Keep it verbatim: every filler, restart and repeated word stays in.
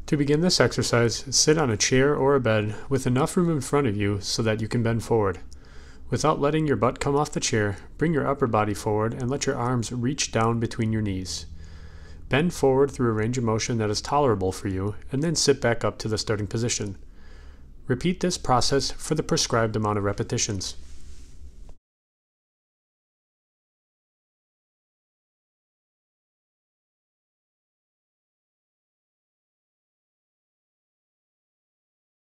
To begin this exercise, sit on a chair or a bed with enough room in front of you so that you can bend forward. Without letting your butt come off the chair, bring your upper body forward and let your arms reach down between your knees. Bend forward through a range of motion that is tolerable for you, and then sit back up to the starting position. Repeat this process for the prescribed amount of repetitions.